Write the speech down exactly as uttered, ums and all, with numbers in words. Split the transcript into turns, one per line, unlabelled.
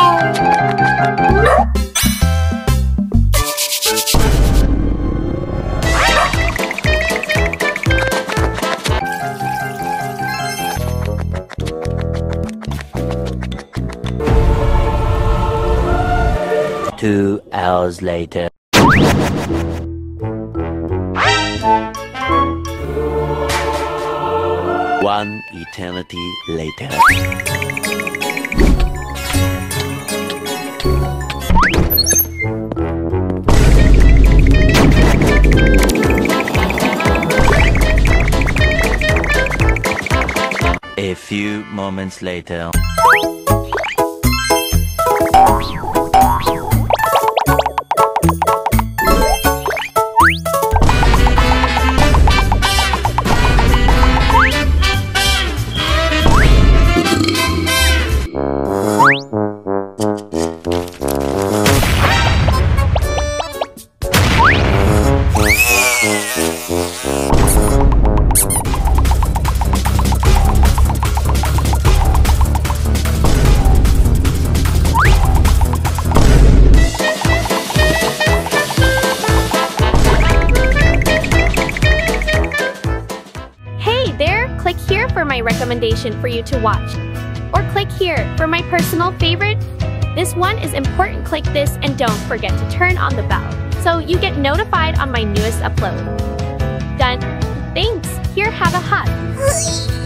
Two hours later. One eternity later. A few moments later.
Click here for my recommendation for you to watch. Or click here for my personal favorite. This one is important. Click this and don't forget to turn on the bell so you get notified on my newest upload. Done. Thanks. Here, have a hug.